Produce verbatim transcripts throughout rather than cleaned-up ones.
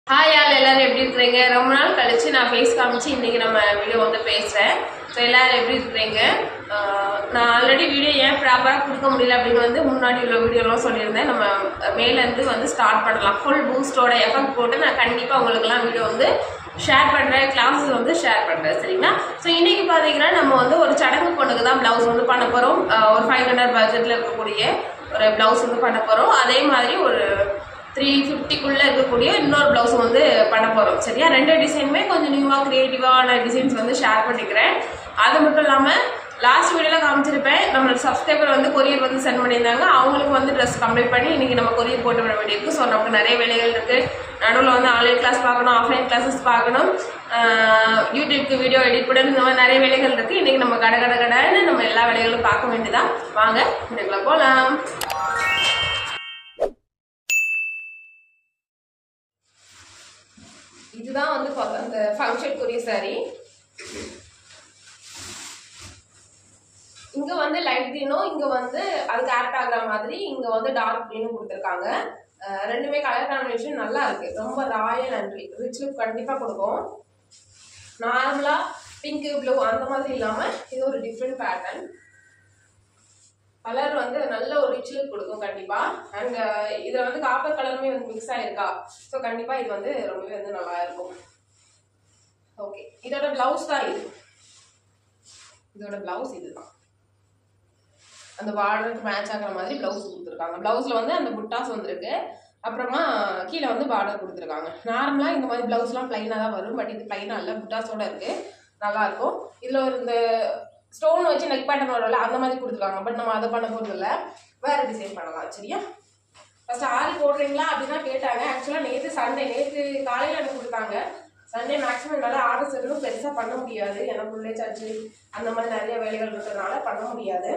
Hi யார் எல்லாரும் எப்படி இருக்கிறீங்க? ரொம்ப நாள் கழிச்சு நான் ஃபேஸ் காமிச்சு இன்றைக்கி நம்ம வீடியோ வந்து பேசுகிறேன். ஸோ எல்லோரும் எப்படி இருக்கிறீங்க? நான் ஆல்ரெடி வீடியோ ஏன் ப்ராப்பராக கொடுக்க முடியல அப்படின்னு வந்து முன்னாடி உள்ள வீடியோலாம் சொல்லியிருந்தேன். நம்ம மேலேருந்து வந்து ஸ்டார்ட் பண்ணலாம். ஃபுல் பூஸ்டோட எஃபெக்ட் போட்டு நான் கண்டிப்பாக உங்களுக்குலாம் வீடியோ வந்து ஷேர் பண்ணுறேன், கிளாஸஸ் வந்து ஷேர் பண்ணுறேன், சரிங்களா? ஸோ இன்றைக்கி பார்த்தீங்கன்னா நம்ம வந்து ஒரு சடங்கு பொண்ணுக்கு தான் ப்ளவுஸ் வந்து பண்ண போகிறோம். ஒரு ஃபைவ் ஹண்ட்ரட் பட்ஜெட்டில் இருக்கக்கூடிய ஒரு ப்ளவுஸ் வந்து பண்ண போகிறோம். அதே மாதிரி ஒரு த்ரீ ஃபிஃப்டிக்குள்ளே இருக்கக்கூடிய இன்னொரு ப்ளவுஸ் வந்து பண்ண போகிறோம், சரியா? ரெண்டு டிசைனுமே கொஞ்சம் நியூவாக க்ரியேட்டிவான டிசைன்ஸ் வந்து ஷேர் பண்ணிக்கிறேன். அது மட்டும் இல்லாமல் லாஸ்ட் வீடியோவில் காமிச்சிருப்பேன், நம்மளோட சப்ஸ்கிரைபர் வந்து கொரியர் வந்து சென்ட் பண்ணியிருந்தாங்க. அவங்களுக்கு வந்து ட்ரெஸ் கம்ப்ளீட் பண்ணி இன்றைக்கி நம்ம கொரியர் போட்டு விட வேண்டியிருக்கு. ஸோ நமக்கு நிறைய வேலைகள் இருக்குது. நடுவில் வந்து ஆன்லைன் கிளாஸ் பார்க்கணும், ஆஃப்லைன் கிளாஸஸ் பார்க்கணும், யூடியூப்க்கு வீடியோ எடிட் பண்ணணும், இந்த மாதிரி நிறைய வேலைகள் இருக்குது. இன்றைக்கி நம்ம கடை கடை கடைன்னு நம்ம எல்லா வேலைகளும் பார்க்க வேண்டியதான். வாங்க இதுக்குள்ள போகலாம். இதுதான் வந்து அந்த ஃபங்க்ஷன் கொரியர் சாரி. இங்க வந்து லைட் கிரீனும் இங்க வந்து அதுக்கு ஆப்ட் ஆகுற மாதிரி இங்க வந்து டார்க் கிரீனும் கொடுத்துருக்காங்க. ரெண்டுமே கலர் காம்பினேஷன் நல்லா இருக்கு. ரொம்ப ராயல் அண்ட் ரிச் லுக் கண்டிப்பா கொடுக்கும். நார்மலா பிங்க் ப்ளூ அந்த மாதிரி இல்லாம இது ஒரு டிஃப்ரெண்ட் பேட்டர்ன். கலர் வந்து நல்ல ஒரு ரிச் லுக் கொடுக்கும் கண்டிப்பா. அண்ட் இதுல வந்து காப்பர் கலருமே வந்து மிக்ஸ் ஆயிருக்கா. ஸோ கண்டிப்பா இது வந்து ரொம்பவே வந்து நல்லா இருக்கும். ஓகே, இதோட பிளவுஸ் தான் இது. இதோட பிளவுஸ் இதுதான். அந்த பார்டருக்கு மேட்ச் ஆகிற மாதிரி பிளவுஸ் கொடுத்துருக்காங்க. பிளவுஸ்ல வந்து அந்த புட்டாஸ் வந்துருக்கு. அப்புறமா கீழே வந்து பார்டர் கொடுத்துருக்காங்க. நார்மலா இந்த மாதிரி பிளவுஸ்லாம் பிளைனா தான் வரும். பட் இது பிளைனா இல்லை, புட்டாஸோட இருக்கு. நல்லா இருக்கும். இதுல ஒரு இந்த ஸ்டோன் வச்சு நெக் பேட்டர்ன் வரல அந்த மாதிரி கொடுத்துருக்காங்க. பட் நம்ம அதை பண்ண போறது இல்லை, வேற டிசைன் பண்ணலாம், சரியா? ஃபர்ஸ்ட் ஆரி போடுறீங்களா அப்படின்னா கேட்டாங்க. ஆக்சுவலா நேற்று சண்டே நேற்று காலையில எனக்கு கொடுத்தாங்க. சண்டே மேக்ஸிமம் என்னால் ஆர்டர்ஸ் எதுவும் பெருசா பண்ண முடியாது. எனக்கு உள்ளே சர்ச்சு அந்த மாதிரி நிறைய வேலைகள் இருக்கிறதுனால பண்ண முடியாது.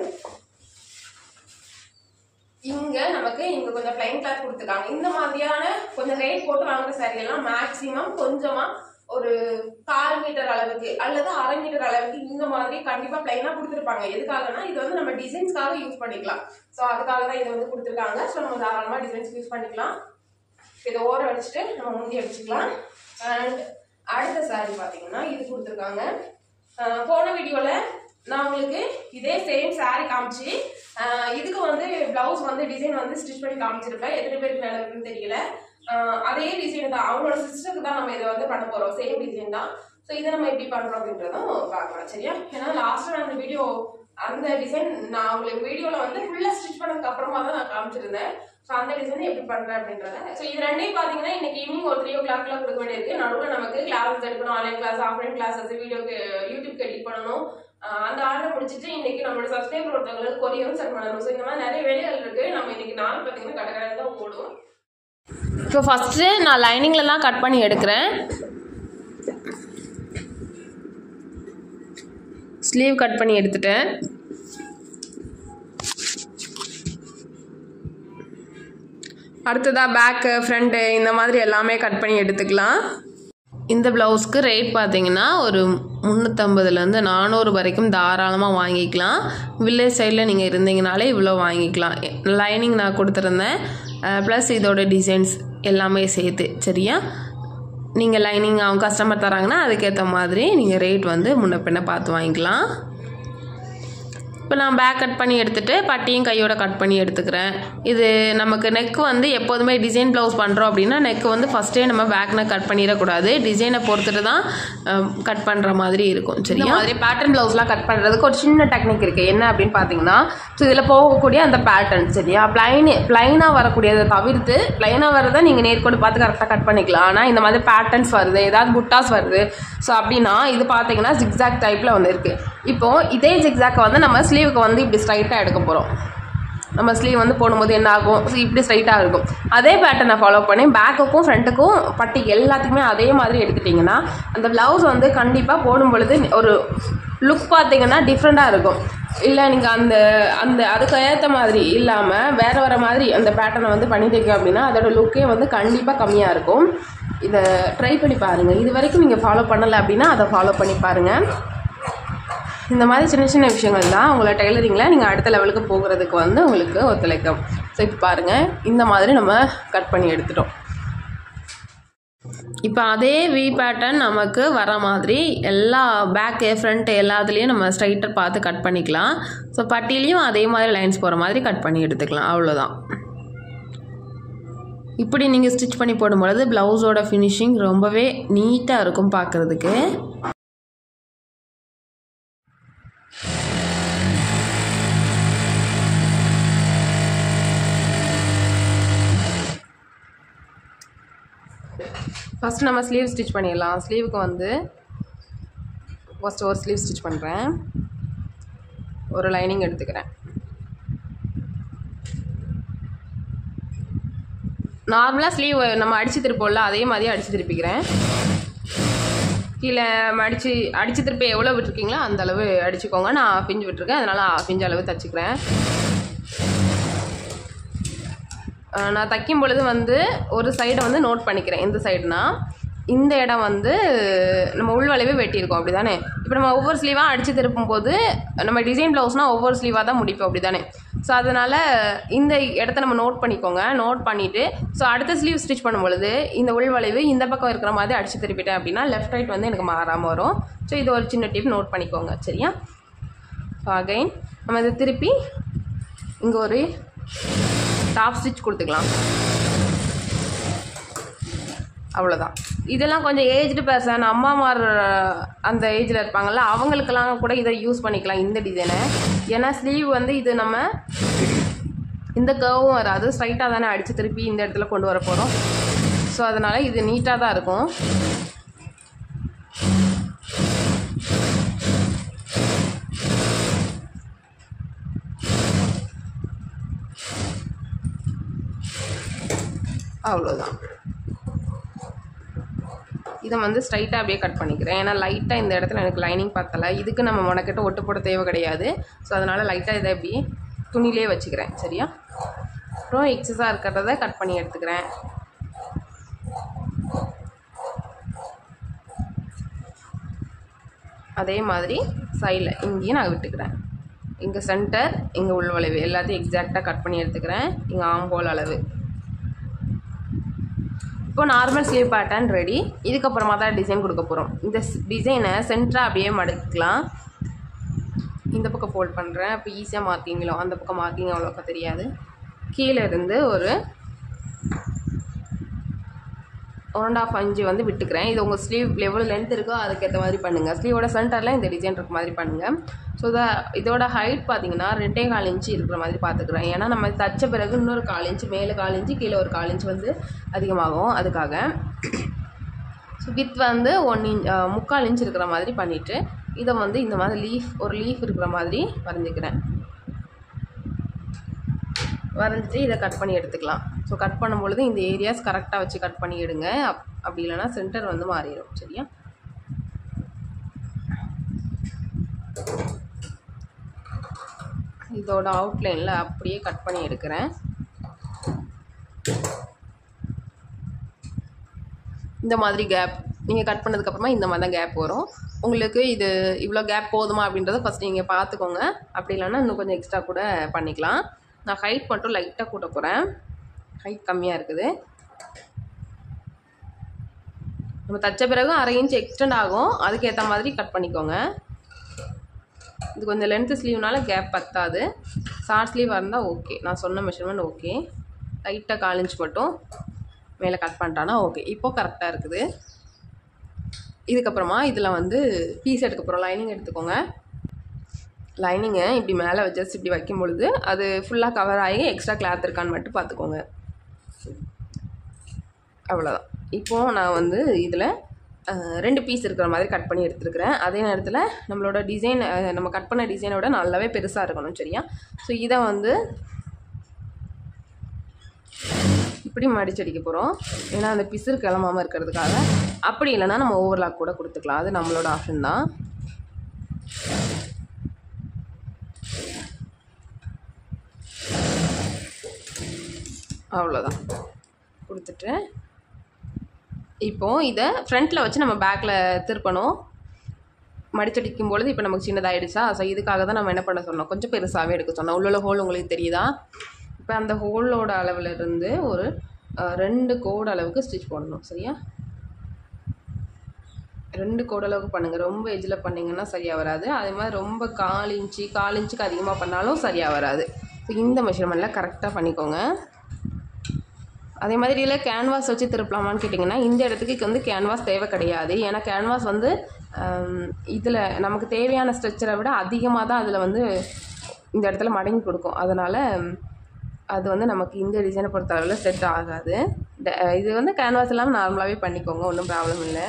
இங்க நமக்கு இங்க கொஞ்சம் பிளைன் கிளாத் கொடுத்துருக்காங்க. இந்த மாதிரியான கொஞ்சம் ரேட் போட்டு வாங்குற சாரி எல்லாம் மேக்சிமம் கொஞ்சமா ஒரு கால் மீட்டர் அளவுக்கு அல்லது அரை மீட்டர் அளவுக்கு இந்த மாதிரி கண்டிப்பா பிளைனா கொடுத்துருப்பாங்க. எதுக்காகனா இது வந்து நம்ம டிசைன்ஸ்க்காக யூஸ் பண்ணிக்கலாம். ஸோ அதுக்காக தான் இதை வந்து கொடுத்துருக்காங்க. ஸோ நம்ம தாராளமா டிசைன்ஸ் யூஸ் பண்ணிக்கலாம். இதை ஓரம் அடிச்சுட்டு நம்ம முந்தி அடிச்சுக்கலாம். அண்ட் அடுத்த சாரி பாத்தீங்கன்னா இது கொடுத்துருக்காங்க. போன வீடியோல நான் உங்களுக்கு இதே சேம் சாரி காமிச்சு இதுக்கு வந்து பிளவுஸ் வந்து டிசைன் வந்து ஸ்டிச் பண்ணி காமிச்சிருப்பேன். எத்தனை பேருக்கு நல்லா இருக்குன்னு தெரியல. அதே டிசைன் தான், அவங்களோட சிஸ்டருக்கு தான் நம்ம இதை வந்து பண்ண போறோம். சேம் டிசைன் தான். ஸோ இதை நம்ம எப்படி பண்றோம் அப்படின்றதும் பார்க்கலாம், சரியா? ஏன்னா லாஸ்ட் நான் அந்த வீடியோ அந்த டிசைன் நான் உங்களுக்கு வீடியோல வந்து ஃபுல்லா ஸ்டிச் பண்ணதுக்கு அப்புறமா தான் நான் காமிச்சிருந்தேன். ஸோ அந்த டிசைன் எப்படி பண்றேன் அப்படின்றத. ஸோ இது ரெண்டையும் பாத்தீங்கன்னா இன்னைக்கு ஈவினிங் ஒரு த்ரீ ஓ கிளாக்ல கொடுக்க வேண்டியிருக்கு. நடுவில் நமக்கு கிளாஸ் எடுக்கணும், ஆன்லைன் கிளாஸ், ஆஃப்லைன் கிளாஸஸ், வீடியோக்கு யூடியூப்க்கு எடிட் பண்ணணும். அந்த ஆர்டர் முடிச்சுட்டு இன்னைக்கு நம்மளோட சப்ஸ்கிரைபர் ஒருத்தவங்களுக்கு கொரியரும் சென்ட் பண்ணணும். ஸோ இந்த மாதிரி நிறைய வேலைகள் இருக்கு. நம்ம இன்னைக்கு நாள் பார்த்தீங்கன்னா கடை கடை தான் போடுவோம். இப்போ ஃபர்ஸ்ட் நான் லைனிங்லாம் கட் பண்ணி எடுக்கிறேன். ஸ்லீவ் கட் பண்ணி எடுத்துட்டேன். அடுத்ததா பேக்கு ஃப்ரண்ட்டு இந்த மாதிரி எல்லாமே கட் பண்ணி எடுத்துக்கலாம். இந்த ப்ளவுஸ்க்கு ரேட் பார்த்தீங்கன்னா ஒரு முந்நூற்றம்பதுலேருந்து நானூறு வரைக்கும் தாராளமாக வாங்கிக்கலாம். வில்லேஜ் சைடில் நீங்கள் இருந்தீங்கனாலே இவ்வளோ வாங்கிக்கலாம். லைனிங் நான் கொடுத்துருந்தேன், ப்ளஸ் இதோட டிசைன்ஸ் எல்லாமே சேர்த்து, சரியா? நீங்கள் லைனிங் அவங்க கஸ்டமர் தராங்கன்னா அதுக்கேற்ற மாதிரி நீங்கள் ரேட் வந்து முன்ன பின்ன பார்த்து வாங்கிக்கலாம். இப்போ நான் பேக் கட் பண்ணி எடுத்துகிட்டு பட்டியும் கையோட கட் பண்ணி எடுத்துக்கிறேன். இது நமக்கு நெக் வந்து எப்போதுமே டிசைன் ப்ளவுஸ் பண்ணுறோம் அப்படின்னா நெக் வந்து ஃபஸ்ட்டே நம்ம பேக் நெக் கட் பண்ணிடக்கூடாது. டிசைனை பொறுத்துட்டு தான் கட் பண்ணுற மாதிரி இருக்கும், சரியா? மாதிரி பேட்டர்ன் ப்ளவுஸ்லாம் கட் பண்ணுறதுக்கு ஒரு சின்ன டெக்னிக் இருக்குது. என்ன அப்படின்னு பார்த்தீங்கன்னா, ஸோ இதில் போகக்கூடிய அந்த பேட்டர்ன், சரியா? பிளைன் பிளைனாக வரக்கூடியதை தவிர்த்து பிளைனாக வரதை நீங்கள் நேர்கோடு பார்த்து கரெக்டாக கட் பண்ணிக்கலாம். ஆனால் இந்த மாதிரி பேட்டர்ன்ஸ் வருது, ஏதாவது புட்டாஸ் வருது, ஸோ அப்படின்னா இது பார்த்தீங்கன்னா ஜிக்ஸாக் டைப்பில் வந்து இருக்குது. இப்போது இதே ஜிக்ஸாக்கை வந்து நம்ம ஸ்லீவுக்கு வந்து இப்படி ஸ்ட்ரைட்டாக எடுக்க போகிறோம். நம்ம ஸ்லீவ் வந்து போடும்போது என்ன ஆகும், இப்படி ஸ்ட்ரைட்டாக இருக்கும். அதே பேட்டர்னை ஃபாலோ பண்ணி பேக்குக்கும் ஃப்ரண்ட்டுக்கும் பட்டி எல்லாத்துக்குமே அதே மாதிரி எடுத்துட்டிங்கன்னா அந்த ப்ளவுஸ் வந்து கண்டிப்பாக போடும் பொழுது ஒரு லுக் பார்த்தீங்கன்னா டிஃப்ரெண்ட்டாக இருக்கும். இல்லை நீங்கள் அந்த அந்த அதுக்கு ஏற்ற மாதிரி இல்லாமல் வேறு வேறு மாதிரி அந்த பேட்டர்னை வந்து பண்ணிட்டீங்க அப்படின்னா அதோட லுக்கே வந்து கண்டிப்பாக கம்மியாக இருக்கும். இதை ட்ரை பண்ணி பாருங்கள். இது வரைக்கும் நீங்கள் ஃபாலோ பண்ணலை அப்படின்னா அதை ஃபாலோ பண்ணி பாருங்கள். இந்த மாதிரி சின்ன சின்ன விஷயங்கள் தான் உங்களை டெய்லரிங்கில் நீங்கள் அடுத்த லெவலுக்கு போகிறதுக்கு வந்து உங்களுக்கு ஒத்துழைக்கும். ஸோ இப்போ பாருங்கள், இந்த மாதிரி நம்ம கட் பண்ணி எடுத்துட்டோம். இப்போ அதே வி பேட்டர்ன் நமக்கு வர மாதிரி எல்லா பேக்கு ஃப்ரண்ட் எல்லாத்துலேயும் நம்ம ஸ்ட்ரைட்டர் பார்த்து கட் பண்ணிக்கலாம். ஸோ பட்டிலையும் அதே மாதிரி லைன்ஸ் போகிற மாதிரி கட் பண்ணி எடுத்துக்கலாம். அவ்வளோதான். இப்படி நீங்கள் ஸ்டிச் பண்ணி போடும்பொழுது ப்ளவுஸோட ஃபினிஷிங் ரொம்பவே நீட்டாக இருக்கும் பார்க்குறதுக்கு. ஃபஸ்ட்டு நம்ம ஸ்லீவ் ஸ்டிச் பண்ணிடலாம். ஸ்லீவுக்கு வந்து ஃபஸ்ட்டு ஒரு ஸ்லீவ் ஸ்டிச் பண்ணுறேன். ஒரு லைனிங் எடுத்துக்கிறேன். நார்மலாக ஸ்லீவ் நம்ம அடித்து திருப்போம்ல அதே மாதிரி அடித்து திருப்பிக்கிறேன். கீழே அடித்து அடித்து திருப்பி எவ்வளோ விட்டுருக்கீங்களோ அந்த அளவு அடிச்சுக்கோங்க. நான் பிஞ்சு விட்டுருக்கேன், அதனால் பிஞ்சு அளவு தைச்சிக்கிறேன். நான் தைக்கும் பொழுது வந்து ஒரு சைடை வந்து நோட் பண்ணிக்கிறேன். இந்த சைடுனா இந்த இடம் வந்து நம்ம உள்வளைவே வெட்டியிருக்கோம், அப்படி தானே. இப்போ நம்ம ஒவ்வொரு ஸ்லீவாக அடித்து திருப்பும் போது நம்ம டிசைன் ப்ளவுஸ்னால் ஒவ்வொரு ஸ்லீவாக தான் முடிப்போம், அப்படி தானே. ஸோ அதனால் இந்த இடத்த நம்ம நோட் பண்ணிக்கோங்க. நோட் பண்ணிவிட்டு ஸோ அடுத்த ஸ்லீவ் ஸ்டிச் பண்ணும் பொழுது இந்த உள்வளைவு இந்த பக்கம் இருக்கிற மாதிரி அடித்து திருப்பிட்டேன் அப்படின்னா லெஃப்ட் ரைட் வந்து எனக்கு மாறாமல் வரும். ஸோ இது ஒரு சின்ன டிப் நோட் பண்ணிக்கோங்க, சரியா. ஸோ அகைன் நம்ம இதை திருப்பி இங்கே ஒரு டாப் ஸ்டிச் கொடுத்துக்கலாம். அவ்வளோதான். இதெல்லாம் கொஞ்சம் ஏஜ்டு பர்சன் அம்மாமார் அந்த ஏஜில் இருப்பாங்கள்ல அவங்களுக்கெல்லாம் கூட இதை யூஸ் பண்ணிக்கலாம் இந்த டிசைனை. ஏன்னா ஸ்லீவ் வந்து இது நம்ம இந்த கர்வும் வராது, ஸ்ட்ரைட்டாக தானே அடித்து திருப்பி இந்த இடத்துல கொண்டு வர போகிறோம். ஸோ அதனால் இது நீட்டாக தான் இருக்கும். அவ்வளோதான். இதை வந்து ஸ்ட்ரைட்டாக அப்படியே கட் பண்ணிக்கிறேன். ஏன்னா லைட்டாக இந்த இடத்துல எனக்கு லைனிங் பத்தலை. இதுக்கு நம்ம முனக்கிட்ட ஒட்டு போட தேவை கிடையாது. ஸோ அதனால் லைட்டாக இதை அப்படியே துணியிலே வச்சுக்கிறேன், சரியா. அப்புறம் எக்ஸஸாக இருக்கிறத கட் பண்ணி எடுத்துக்கிறேன். அதே மாதிரி சைடில் இங்கேயும் நான் விட்டுக்கிறேன். இங்கே சென்டர், இங்கே உள்வளைவு எல்லாத்தையும் எக்ஸாக்டாக கட் பண்ணி எடுத்துக்கிறேன். இங்கே ஆம்போல் அளவு. இப்போ நார்மல் ஸ்லீவ் பேட்டர்ன் ரெடி. இதுக்கப்புறமா தான் டிசைன் கொடுக்க போகிறோம். இந்த டிசைனை சென்டராக அப்படியே மடக்கலாம். இந்த பக்கம் ஃபோல்ட் பண்ணுறேன். இப்போ ஈஸியாக மார்க்கிங்களோ அந்த பக்கம் மார்க்கிங் அவ்வளோக்கா தெரியாது. கீழே இருந்து ஒரு ஒன் அண்ட் ஆஃப் அஞ்சு வந்து விட்டுக்கிறேன். இது உங்கள் ஸ்லீவ் எவ்வளோ லென்த் இருக்கோ அதுக்கேற்ற மாதிரி பண்ணுங்கள். ஸ்லீவோட சென்டரில் இந்த டிசைன் இருக்க மாதிரி பண்ணுங்கள். ஸோ இதை இதோட ஹைட் பார்த்தீங்கன்னா ரெண்டே கால் இன்ச்சு இருக்கிற மாதிரி பார்த்துக்கிறேன். ஏன்னா நம்ம தச்ச பிறகு இன்னொரு கால் இன்ச்சு மேலே கால் இன்ச்சு கீழே ஒரு கால் இன்ச்சு வந்து அதிகமாகும், அதுக்காக. ஸோ வித் வந்து ஒன் இன்ச் முக்கால் இன்ச் இருக்கிற மாதிரி பண்ணிவிட்டு இதை வந்து இந்த மாதிரி லீஃப் ஒரு லீஃப் இருக்கிற மாதிரி வரைஞ்சிக்கிறேன். வரைஞ்சிட்டு இதை கட் பண்ணி எடுத்துக்கலாம். ஸோ கட் பண்ணும்பொழுது இந்த ஏரியாஸ் கரெக்டாக வச்சு கட் பண்ணி எடுங்க. அப் அப்படி இல்லைனா சென்டர் வந்து மாறிடும், சரியா. இதோட அவுட்லைனில் அப்படியே கட் பண்ணி எடுக்கிறேன். இந்த மாதிரி கேப் நீங்கள் கட் பண்ணதுக்கப்புறமா இந்த மாதிரி தான் கேப் வரும். உங்களுக்கு இது இவ்வளோ கேப் போதுமா அப்படின்றத ஃபஸ்ட் நீங்கள் பார்த்துக்கோங்க. அப்படி இல்லைன்னா இன்னும் கொஞ்சம் எக்ஸ்ட்ரா கூட பண்ணிக்கலாம். நான் ஹைட் மட்டும் லைட்டாக கூட்ட போகிறேன். ஹைட் கம்மியாக இருக்குது. நம்ம தைச்ச பிறகு அரை இன்ச் எக்ஸ்டெண்ட் ஆகும், அதுக்கேற்ற மாதிரி கட் பண்ணிக்கோங்க. இது கொஞ்சம் லென்த்து ஸ்லீவ்னால கேப் பத்தாது. ஷார்ட் ஸ்லீவாக இருந்தால் ஓகே, நான் சொன்ன மெஷர்மெண்ட் ஓகே. லைட்டாக கால் இன்ச் மட்டும் மேலே கட் பண்ணிட்டானா ஓகே. இப்போது கரெக்டாக இருக்குது. இதுக்கப்புறமா இதில் வந்து பீஸ் எடுக்க போகிறோம். லைனிங் எடுத்துக்கோங்க. லைனிங்கை இப்படி மேலே ஜஸ்ட் இப்படி வைக்கும் பொழுது அது ஃபுல்லாக கவர் ஆகி எக்ஸ்ட்ரா கிளாத் இருக்கான்னு மட்டும் பார்த்துக்கோங்க. அவ்வளோதான். இப்போது நான் வந்து இதில் ரெண்டு பீஸ் இருக்கிற மாதிரி கட் பண்ணி எடுத்துருக்கிறேன். அதே நேரத்தில் நம்மளோட டிசைன் நம்ம கட் பண்ண டிசைனோட நல்லாவே பெருசாக இருக்கணும், சரியா. ஸோ இதை வந்து இப்படி மடிச்சடிக்க போகிறோம். ஏன்னா அந்த பிசுறு கிளம்பாமல் இருக்கிறதுக்காக. அப்படி இல்லைனா நம்ம ஓவர்லாக் கூட கொடுத்துக்கலாம், அது நம்மளோட ஆப்ஷன் தான். அவ்வளோதான் கொடுத்துட்டு இப்போது இதை ஃப்ரண்ட்டில் வச்சு நம்ம பேக்கில் திருப்பணும். மடிச்சடிக்கும் பொழுது இப்போ நமக்கு சின்னதாகிடுச்சா. ஸோ இதுக்காக தான் நம்ம என்ன பண்ண சொன்னோம், கொஞ்சம் பெருசாகவே எடுக்க சொன்னோம். உள்ள ஹோல் உங்களுக்கு தெரியுதா. இப்போ அந்த ஹோலோட அளவில் இருந்து ஒரு ரெண்டு கோடு அளவுக்கு ஸ்டிச் போடணும், சரியா. ரெண்டு கோடளவுக்கு பண்ணுங்கள். ரொம்ப எஜ்ஜில் பண்ணிங்கன்னா சரியாக வராது. அதே மாதிரி ரொம்ப கால் இன்ச்சு கால் இன்ச்சுக்கு அதிகமாக பண்ணாலும் சரியாக வராது. ஸோ இந்த மெஷர்மெண்ட்டில் கரெக்டாக பண்ணிக்கோங்க. அதே மாதிரி இல்லை கேன்வாஸ் வச்சு திருப்பலாமான்னு கேட்டிங்கன்னா இந்த இடத்துக்கு வந்து கேன்வாஸ் தேவை கிடையாது. ஏன்னா கேன்வாஸ் வந்து இதில் நமக்கு தேவையான ஸ்ட்ரெச்சரை விட அதிகமாக தான் அதில் வந்து இந்த இடத்துல மடங்கி கொடுக்கும். அதனால் அது வந்து நமக்கு இந்த டிசைனை பொறுத்த அளவில் செட் ஆகாது. இது வந்து கேன்வாஸ் இல்லாமல் நார்மலாகவே பண்ணிக்கோங்க, ஒன்றும் ப்ராப்ளம் இல்லை.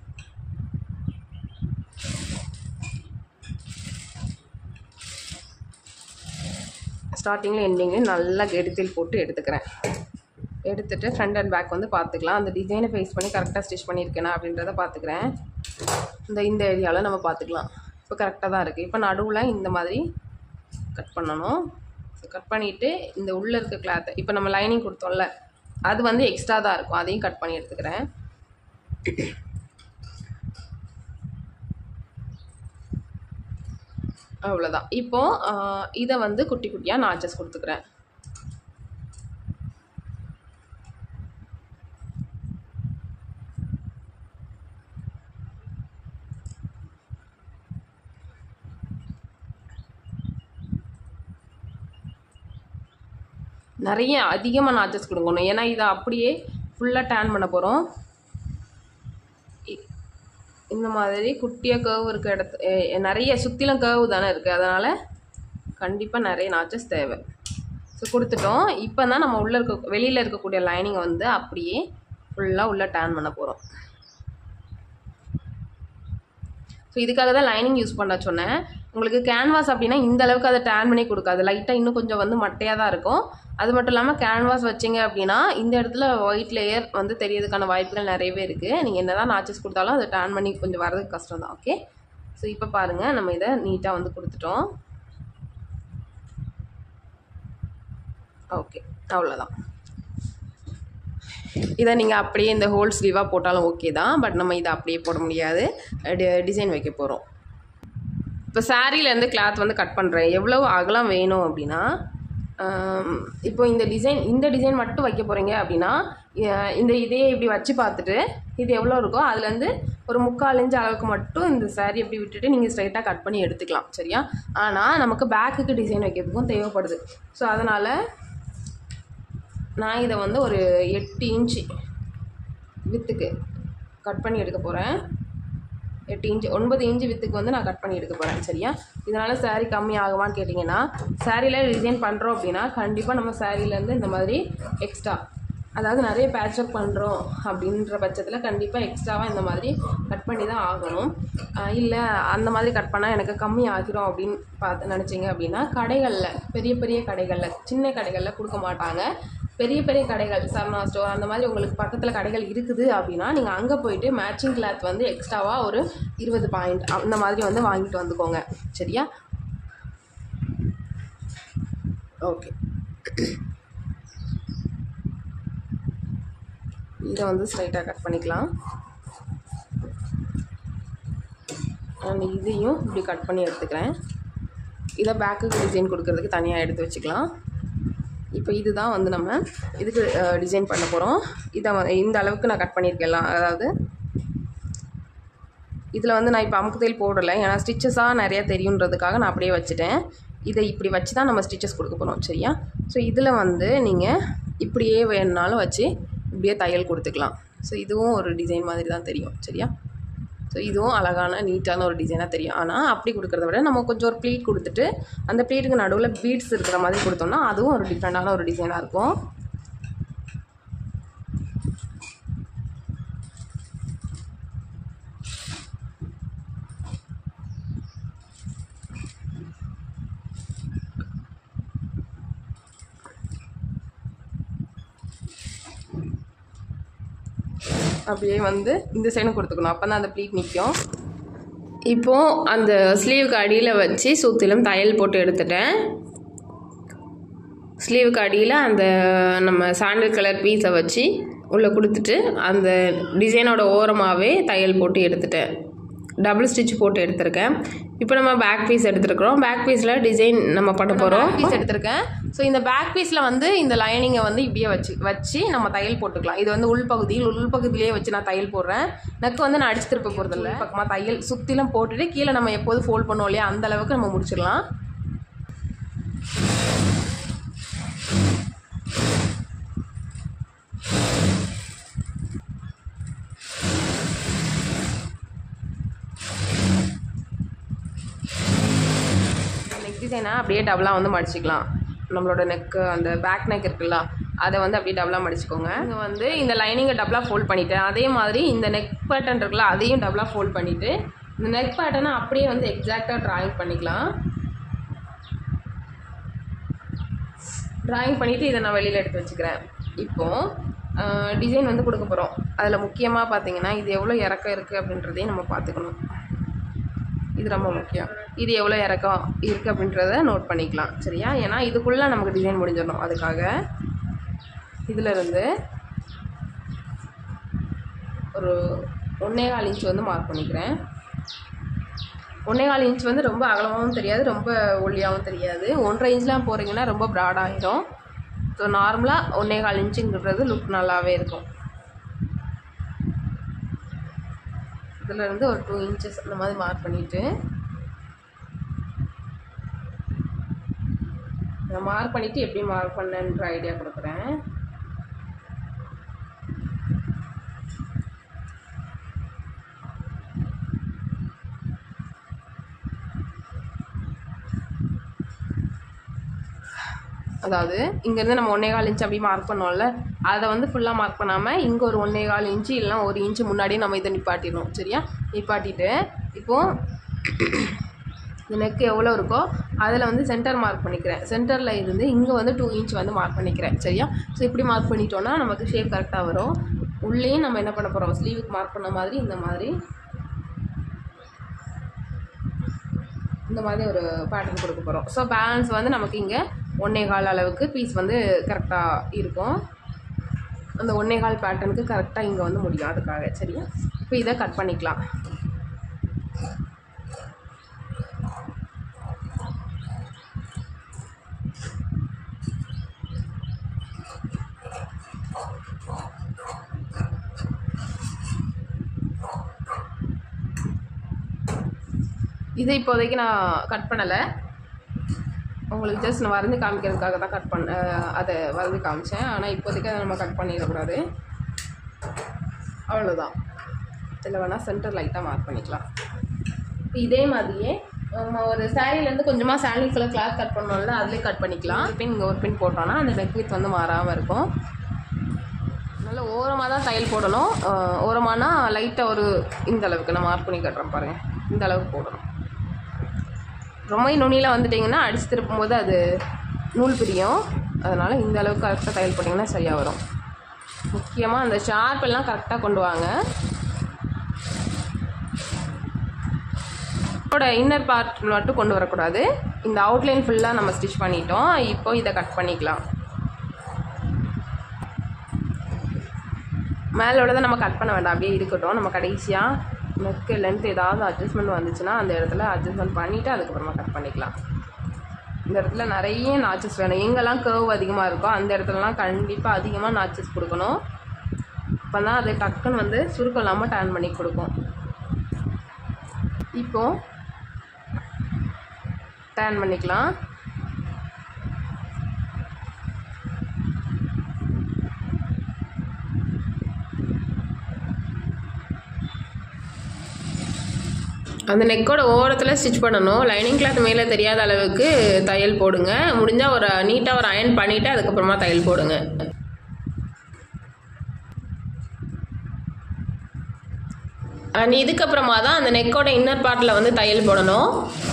ஸ்டார்டிங்கில் எண்டிங்லேயும் நல்லா கெடுத்தில் போட்டு எடுத்துக்கிறேன். எடுத்துகிட்டு ஃப்ரண்ட் அண்ட் பேக் வந்து பார்த்துக்கலாம். அந்த டிசைனை ஃபேஸ் பண்ணி கரெக்டாக ஸ்டிச் பண்ணியிருக்கேனா அப்படின்றத பார்த்துக்கிறேன். இந்த இந்த ஏரியாவில் நம்ம பார்த்துக்கலாம். இப்போ கரெக்டாக தான் இருக்குது. இப்போ நடுவில் இந்த மாதிரி கட் பண்ணணும். கட் பண்ணிவிட்டு இந்த உள்ளே இருக்க கிளாத்தை இப்போ நம்ம லைனிங் கொடுத்தோம்ல அது வந்து எக்ஸ்ட்ரா தான் இருக்கும், அதையும் கட் பண்ணி எடுத்துக்கிறேன். அவ்வளோதான். இப்போது இதை வந்து குட்டி குட்டியாக நாச்சஸ் கொடுத்துக்கிறேன். நிறைய அதிகமாக நாச்சஸ் கொடுக்கணும். ஏன்னா இதை அப்படியே ஃபுல்லாக டேன் பண்ண போகிறோம். இந்த மாதிரி குட்டியாக கர்வ் இருக்க இடத்து நிறைய சுற்றிலும் கர்வ் தானே இருக்குது, அதனால் கண்டிப்பாக நிறைய நாச்சஸ் தேவை. ஸோ கொடுத்துட்டோம். இப்போ தான் நம்ம உள்ளே இருக்க வெளியில் இருக்கக்கூடிய லைனிங்கை வந்து அப்படியே ஃபுல்லாக உள்ளே டேன் பண்ண போகிறோம். ஸோ இதுக்காக தான் லைனிங் யூஸ் பண்ண சொன்னேன். உங்களுக்கு கேன்வாஸ் அப்படின்னா இந்த அளவுக்கு அதை டேன் பண்ணி கொடுக்காது, லைட்டாக இன்னும் கொஞ்சம் வந்து மட்டையாக தான் இருக்கும். அது மட்டும் இல்லாமல் கேன்வாஸ் வச்சிங்க அப்படின்னா இந்த இடத்துல ஒயிட் லேயர் வந்து தெரியறதுக்கான வாய்ப்புகள் நிறையவே இருக்குது. நீங்கள் என்ன தான் நாச்சஸ் கொடுத்தாலும் அதை டேன் பண்ணி கொஞ்சம் வரதுக்கு கஷ்டம் தான். ஓகே, ஸோ இப்போ பாருங்கள் நம்ம இதை நீட்டாக வந்து கொடுத்துட்டோம். ஓகே, அவ்வளோதான். இதை நீங்கள் அப்படியே இந்த ஹோல் ஸ்லீவாக போட்டாலும் ஓகே தான். பட் நம்ம இதை அப்படியே போட முடியாது, டிசைன் வைக்க போகிறோம். இப்போ சாரீலேருந்து கிளாத் வந்து கட் பண்ணுறேன். எவ்வளோ அகலம் வேணும் அப்படின்னா இப்போ இந்த டிசைன் இந்த டிசைன் மட்டும் வைக்க போகிறீங்க அப்படின்னா இந்த இதையே இப்படி வச்சு பார்த்துட்டு இது எவ்வளோ இருக்கோ அதுலேருந்து ஒரு முக்கால் இன்ச்சு அளவுக்கு மட்டும் இந்த சாரீ எப்படி விட்டுட்டு நீங்கள் ஸ்ட்ரைட்டாக கட் பண்ணி எடுத்துக்கலாம். சரியா? ஆனால் நமக்கு பேக்குக்கு டிசைன் வைக்கிறதுக்கும் தேவைப்படுது. ஸோ அதனால் நான் இதை வந்து ஒரு எட்டு இன்ச்சு வித்துக்கு கட் பண்ணி எடுக்க போகிறேன். எட்டு இன்ச்சு ஒன்பது இன்ச்சு வித்துக்கு வந்து நான் கட் பண்ணி எடுக்க போகிறேன். சரியா? இதனால் சாரீ கம்மி ஆகுமான்னு கேட்டிங்கன்னா சாரியில் டிசைன் பண்ணுறோம் அப்படின்னா கண்டிப்பாக நம்ம சாரியிலேருந்து இந்த மாதிரி எக்ஸ்ட்ரா, அதாவது நிறைய பேட்ச் ஒர்க் பண்ணுறோம் அப்படின்ற பட்சத்தில் கண்டிப்பாக எக்ஸ்ட்ராவாக இந்த மாதிரி கட் பண்ணி தான் ஆகணும். இல்லை அந்த மாதிரி கட் பண்ணால் எனக்கு கம்மி ஆகிரும் அப்படின்னு பார்த்து நினச்சிங்க அப்படின்னா கடைகளில் பெரிய பெரிய கடைகளில் சின்ன கடைகளில் கொடுக்க மாட்டாங்க. பெரிய பெரிய கடைகள் சரணா ஸ்டோர் அந்த மாதிரி உங்களுக்கு பக்கத்தில் கடைகள் இருக்குது அப்படின்னா நீங்கள் அங்கே போயிட்டு மேட்சிங் கிளாத் வந்து எக்ஸ்ட்ராவாக ஒரு இருபது பாயிண்ட் அந்த மாதிரி வந்து வாங்கிட்டு வந்துக்கோங்க. சரியா? ஓகே, இதை வந்து ஸ்ட்ரைட்டாக கட் பண்ணிக்கலாம். அண்ட் இதையும் இப்படி கட் பண்ணி எடுத்துக்கிறேன். இதை பேக்குக்கு டிசைன் கொடுக்கறதுக்கு தனியாக எடுத்து வச்சுக்கலாம். இப்போ இதுதான் வந்து நம்ம இதுக்கு டிசைன் பண்ண போகிறோம். இதை இந்த அளவுக்கு நான் கட் பண்ணியிருக்கலாம். அதாவது இதில் வந்து நான் இப்போ அமுக்கு தையல் போடலை, ஏன்னா ஸ்டிச்சஸாக நிறையா தெரியுன்றதுக்காக நான் அப்படியே வச்சுட்டேன். இதை இப்படி வச்சு தான் நம்ம ஸ்டிச்சஸ் கொடுக்க போகிறோம். சரியா? ஸோ இதில் வந்து நீங்கள் இப்படியே வேணுனாலும் வச்சு இப்படியே தையல் கொடுத்துக்கலாம். ஸோ இதுவும் ஒரு டிசைன் மாதிரி தான் தெரியும். சரியா? ஸோ இதுவும் அழகான நீட்டான ஒரு டிசைனாக தெரியும். ஆனால் அப்படி கொடுக்குறத விட நம்ம கொஞ்சம் ஒரு ப்ளீட் கொடுத்துட்டு அந்த ப்ளீட்டுக்கு நடுவில் பீட்ஸ் இருக்கிற மாதிரி கொடுத்தோம்னா அதுவும் ஒரு டிஃப்ரெண்டான ஒரு டிசைனாக இருக்கும். அப்படியே வந்து இந்த சைடும் கொடுத்துக்கணும், அப்போ தான் அந்த ப்ளீட் நிற்கும். இப்போது அந்த ஸ்லீவுக்கு அடியில் வச்சு சுற்றிலும் தையல் போட்டு எடுத்துட்டேன். ஸ்லீவுக்கு அடியில் அந்த நம்ம சாண்டில் கலர் பீஸை வச்சு உள்ளே கொடுத்துட்டு அந்த டிசைனோட ஓரமாகவே தையல் போட்டு எடுத்துட்டேன். டபுள் ஸ்டிச் போட்டு எடுத்திருக்கேன். இப்போ நம்ம பேக் பீஸ் எடுத்துருக்கிறோம். பேக் பீஸில் டிசைன் நம்ம பண்ண போகிறோம். பீஸ் எடுத்திருக்கேன். ஸோ இந்த பேக் பீஸில் வந்து இந்த லைனிங்கை வந்து இப்படியே வச்சு வச்சு நம்ம தையல் போட்டுக்கலாம். இது வந்து உள்பகுதியில் உள்பகுதியிலே வச்சு நான் தையல் போடுறேன். நெக்கு வந்து நான் அடிச்சு திருப்ப போகிறதில்ல. பக்கமாக தையல் சுற்றிலும் போட்டுட்டு கீழே நம்ம எப்போது ஃபோல்ட் பண்ணுவோம் இல்லையா, அந்த அளவுக்கு நம்ம முடிச்சிடலாம். டிசைனை அப்படியே டபுளாக வந்து மடிச்சிக்கலாம். நம்மளோட நெக்கு அந்த பேக் நெக் இருக்குல்ல, அதை வந்து அப்படியே டபுளாக மடிச்சுக்கோங்க. இங்கே வந்து இந்த லைனிங்கை டபுளாக ஃபோல்ட் பண்ணிவிட்டேன். அதே மாதிரி இந்த நெக் பேட்டர்ன் இருக்குல்ல, அதையும் டபுளாக ஃபோல்ட் பண்ணிவிட்டு இந்த நெக் பேட்டர்னை அப்படியே வந்து எக்ஸாக்டாக ட்ராயிங் பண்ணிக்கலாம். ட்ராயிங் பண்ணிவிட்டு இதை நான் வெளியில் எடுத்து வச்சுக்கிறேன். இப்போது டிசைன் வந்து கொடுக்க போகிறோம். அதில் முக்கியமாக பார்த்தீங்கன்னா இது எவ்வளோ இறக்கம் இருக்குது அப்படின்றதையும் நம்ம பார்த்துக்கணும். இது ரொம்ப முக்கியம். இது எவ்வளோ இறக்கம் இருக்குது அப்படின்றத நோட் பண்ணிக்கலாம். சரியா? ஏன்னா இதுக்குள்ளே நமக்கு டிசைன் முடிஞ்சிடணும். அதுக்காக இதிலிருந்து ஒரு ஒன்றே கால் இன்ச் வந்து மார்க் பண்ணிக்கிறேன். ஒன்றே கால் இன்ச் வந்து ரொம்ப அகலமாகவும் தெரியாது, ரொம்ப ஒல்லியாகவும் தெரியாது. ஒன்றரை இன்ச்லாம் போகிறீங்கன்னா ரொம்ப ப்ராடாகிடும். ஸோ நார்மலாக ஒன்றே கால் இன்ச்சுங்கிறது லுக் நல்லாவே இருக்கும். இதிலேருந்து ஒரு டூ இன்ச்சஸ் அந்த மாதிரி மார்க் பண்ணிவிட்டு நான் மார்க் பண்ணிவிட்டு எப்படி மார்க் பண்ணேன்ற ஐடியா கொடுக்குறேன். அதாவது இங்கேருந்து நம்ம ஒன்றே கால் இன்ச்சு அப்படி மார்க் பண்ணோம்ல, அதை வந்து ஃபுல்லாக மார்க் பண்ணாமல் இங்கே ஒரு ஒன்றே கால் இன்ச்சு இல்லைனா ஒரு இன்ச்சு முன்னாடியே நம்ம இதை நிப்பாட்டிடணும். சரியா? நிப்பாட்டிட்டு இப்போது இந்த நெக்கு எவ்வளோ இருக்கோ அதில் வந்து சென்டர் மார்க் பண்ணிக்கிறேன். சென்டரில் இருந்து இங்கே வந்து டூ இன்ச் வந்து மார்க் பண்ணிக்கிறேன். சரியா? ஸோ இப்படி மார்க் பண்ணிட்டோன்னா நமக்கு ஷேப் கரெக்டாக வரும். உள்ளேயும் நம்ம என்ன பண்ண போகிறோம், ஸ்லீவுக்கு மார்க் பண்ண மாதிரி இந்த மாதிரி இந்த மாதிரி ஒரு பேட்டர்ன் கொடுக்க போகிறோம். ஸோ பேலன்ஸ் வந்து நமக்கு இங்கே ஒன்றே கால் அளவுக்கு பீஸ் வந்து கரெக்டாக இருக்கும். அந்த ஒன்றே கால் பேட்டர்னுக்கு கரெக்டாக இங்கே வந்து முடியும். அதுக்காக. சரியா? இப்போ இதை கட் பண்ணிக்கலாம். இதை இப்போதைக்கு நான் கட் பண்ணலை, உங்களுக்கு ஜஸ்ட் நான் வரைஞ்சி காமிக்கிறதுக்காக தான் கட் பண்ண அதை வரைஞ்சி காமிச்சேன். ஆனால் இப்போதைக்கு அதை நம்ம கட் பண்ணிடக்கூடாது. அவ்வளோதான். இதில் வேணால் சென்டர் லைட்டாக மார்க் பண்ணிக்கலாம். இதே மாதிரியே நம்ம ஒரு சாரீலேருந்து கொஞ்சமாக சாண்டல் கலர் கிளாத் கட் பண்ணோம்ல, அதுலேயே கட் பண்ணிக்கலாம். ஒரு பின் இங்கே ஒரு பின் போட்டோன்னா அந்த நெக் வித் வந்து மாறாமல் இருக்கும். நல்லா ஓரமாக தான் தையல் போடணும். ஓரமானா லைட்டாக ஒரு இந்த அளவுக்கு நான் மார்க் பண்ணி கட்டுறேன் பாருங்கள். இந்த அளவுக்கு போடணும். ரொம்ப நுனியில் வந்துட்டிங்கன்னா அடித்து திருப்பும்போது அது நூல் பிரியும். அதனால் இந்த அளவுக்கு கரெக்டாக தையல் போட்டிங்கன்னா சரியாக வரும். முக்கியமாக அந்த ஷார்ப்பெல்லாம் கரெக்டாக கொண்டு வாங்க. இதோட இன்னர் பார்ட் மட்டும் கொண்டு வரக்கூடாது. இந்த அவுட்லைன் ஃபுல்லாக நம்ம ஸ்டிச் பண்ணிட்டோம். இப்போ இதை கட் பண்ணிக்கலாம். மேலோட நம்ம கட் பண்ண வேண்டாம், அப்படியே இருக்கட்டும். நம்ம கடைசியாக நெக்கு லென்த் ஏதாவது அட்ஜஸ்ட்மெண்ட் வந்துச்சுன்னா அந்த இடத்துல அட்ஜஸ்ட்மெண்ட் பண்ணிவிட்டு அதுக்கப்புறமா கட் பண்ணிக்கலாம். இந்த இடத்துல நிறைய நாச்சஸ் வேணும். எங்கெல்லாம் கர்வ் அதிகமாக இருக்கோ அந்த இடத்துலலாம் கண்டிப்பாக அதிகமாக நாச்சஸ் கொடுக்கணும். அப்போ தான் அது டக்குன்னு வந்து சுருக்கம் இல்லாமல் டர்ன் பண்ணி கொடுக்கும். இப்போது டர்ன் பண்ணிக்கலாம். அந்த நெக்கோட ஓரத்தில் ஸ்டிச் பண்ணணும். லைனிங் கிளாத் மேலே தெரியாத அளவுக்கு தையல் போடுங்க. முடிஞ்சால் ஒரு நீட்டாக ஒரு அயர்ன் பண்ணிவிட்டு அதுக்கப்புறமா தையல் போடுங்க. அண்ட் இதுக்கப்புறமா தான் அந்த நெக்கோட இன்னர் பார்ட்டில் வந்து தையல் போடணும்.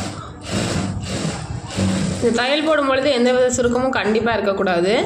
இந்த தையல் போடும்பொழுது எந்த வித சுருக்கமும் கண்டிப்பாக இருக்கக்கூடாது.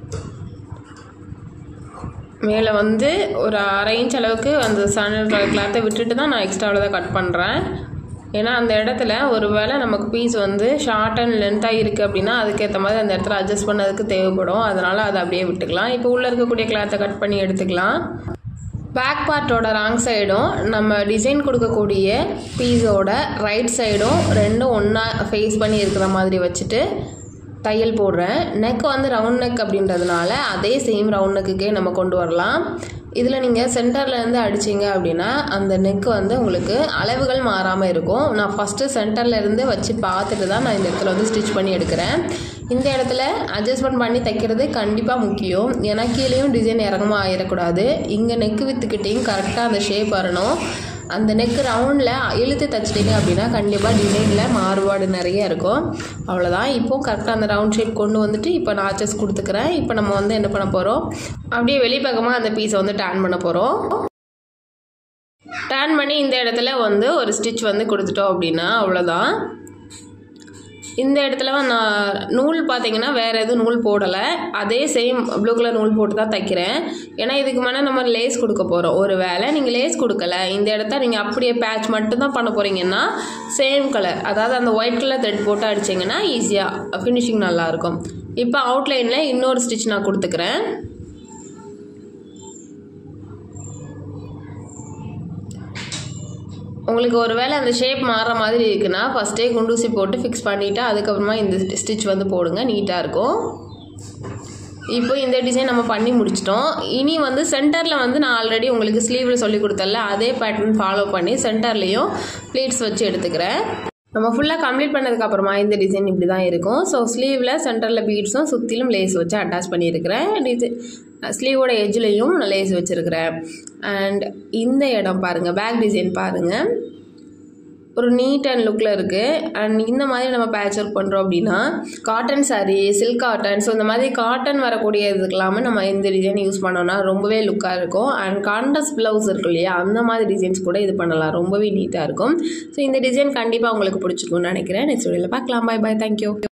மேலே வந்து ஒரு அரை இன்ச் அளவுக்கு அந்த சாண்டல் கிளாத்தை விட்டுட்டு தான் நான் எக்ஸ்ட்ராவில் தான் கட் பண்ணுறேன். ஏன்னா அந்த இடத்துல ஒரு வேளை நமக்கு பீஸ் வந்து ஷார்ட் அண்ட் லென்த்தாக இருக்குது அப்படின்னா அதுக்கேற்ற மாதிரி அந்த இடத்துல அட்ஜஸ்ட் பண்ணதுக்கு தேவைப்படும். அதனால் அதை அப்படியே விட்டுக்கலாம். இப்போ உள்ளே இருக்கக்கூடிய கிளாத்தை கட் பண்ணி எடுத்துக்கலாம். பேக் பார்ட்டோட ராங் சைடும் நம்ம டிசைன் கொடுக்கக்கூடிய பீஸோட ரைட் சைடும் ரெண்டும் ஒன்றா ஃபேஸ் பண்ணி இருக்கிற மாதிரி வச்சுட்டு தையல் போடுறேன். நெக் வந்து ரவுண்ட் நெக் அப்படின்றதுனால அதே சேம் ரவுண்ட் நெக்குக்கே நம்ம கொண்டு வரலாம். இதில் நீங்கள் சென்டர்லேருந்து அடிச்சிங்க அப்படின்னா அந்த நெக் வந்து உங்களுக்கு அளவுகள் மாறாமல் இருக்கும். நான் ஃபஸ்ட்டு சென்டர்லேருந்து வச்சு பார்த்துட்டு தான் நான் இந்த இடத்துல வந்து ஸ்டிச் பண்ணி எடுக்கிறேன். இந்த இடத்துல அட்ஜஸ்ட்மெண்ட் பண்ணி தைக்கிறது கண்டிப்பாக முக்கியம். ஏன்னா கீழேயும் டிசைன் இறங்கமாக ஆகிடக்கூடாது. இங்கே நெக்கு வித்துக்கிட்டையும் கரெக்டாக அந்த ஷேப் வரணும். அந்த நெக்கு ரவுண்டில் இழுத்து தைச்சிட்டிங்க அப்படின்னா கண்டிப்பாக டிசைனில் மாறுபாடு நிறைய இருக்கும். அவ்வளோதான். இப்போது கரெக்டாக அந்த ரவுண்ட் ஷேப் கொண்டு வந்துட்டு இப்போ நான் ஆச்சஸ் கொடுத்துக்கிறேன். இப்போ நம்ம வந்து என்ன பண்ண போகிறோம், அப்படியே வெளிப்பக்கமாக அந்த பீஸை வந்து டேர்ன் பண்ண போகிறோம். டேர்ன் பண்ணி இந்த இடத்துல வந்து ஒரு ஸ்டிச் வந்து கொடுத்துட்டோம் அப்படின்னா அவ்வளோதான். இந்த இடத்துல நான் நூல் பார்த்தீங்கன்னா வேறு எதுவும் நூல் போடலை, அதே சேம் ப்ளூ கலர் நூல் போட்டு தான் தைக்கிறேன். ஏன்னா இதுக்கு மேலே நம்ம லேஸ் கொடுக்க போகிறோம். ஒரு வேளை நீங்கள் லேஸ் கொடுக்கல, இந்த இடத்த நீங்கள் அப்படியே பேட்ச் மட்டும்தான் பண்ண போகிறீங்கன்னா சேம் கலர், அதாவது அந்த ஒயிட் கலர் த்ரெட் போட்டு அடிச்சிங்கன்னா ஈஸியாக ஃபினிஷிங் நல்லாயிருக்கும். இப்போ அவுட்லைனில் இன்னொரு ஸ்டிச் நான் கொடுத்துக்கிறேன். உங்களுக்கு ஒரு வேளை அந்த ஷேப் மாறுற மாதிரி இருக்குன்னா ஃபஸ்ட்டே குண்டூசி போட்டு ஃபிக்ஸ் பண்ணிவிட்டு அதுக்கப்புறமா இந்த ஸ்டிச் வந்து போடுங்க, நீட்டாக இருக்கும். இப்போ இந்த டிசைன் நம்ம பண்ணி முடிச்சிட்டோம். இனி வந்து சென்டரில் வந்து நான் ஆல்ரெடி உங்களுக்கு ஸ்லீவில் சொல்லி கொடுத்தல அதே பேட்டர்ன் ஃபாலோ பண்ணி சென்டர்லேயும் ப்ளீட்ஸ் வச்சு எடுத்துக்கிறேன். நம்ம ஃபுல்லாக கம்ப்ளீட் பண்ணதுக்கப்புறமா இந்த டிசைன் இப்படி தான் இருக்கும். ஸோ ஸ்லீவில் சென்டரில் பீட்ஸும் சுற்றிலும் லேஸ் வச்சு அட்டாச் பண்ணியிருக்கிறேன். டிசை ஸ்லீவோட எஜ்ஜிலையும் நான் லேஸ் வச்சுருக்கிறேன். அண்ட் இந்த இடம் பாருங்கள், பேக் டிசைன் பாருங்கள், ஒரு நீட் அண்ட் லுக்கில் இருக்குது. அண்ட் இந்த மாதிரி நம்ம பேட்ச் ஒர்க் பண்ணுறோம் அப்படின்னா cotton sari, silk cotton, so இந்த மாதிரி காட்டன் வரக்கூடிய இதுக்கெல்லாமே நம்ம இந்த டிசைன் யூஸ் பண்ணோன்னா ரொம்பவே லுக்காக இருக்கும். அண்ட் கான்ட்ராஸ்ட் ப்ளவுஸ் இருக்கும் இல்லையா, அந்த மாதிரி டிசைன்ஸ் கூட இது பண்ணலாம், ரொம்பவே நீட்டாக இருக்கும். ஸோ இந்த டிசைன் கண்டிப்பாக உங்களுக்கு பிடிச்சிருக்கும்னு நினைக்கிறேன். நெக்ஸ்ட் வீடியோவில் பார்க்கலாம். Bye bye, thank you.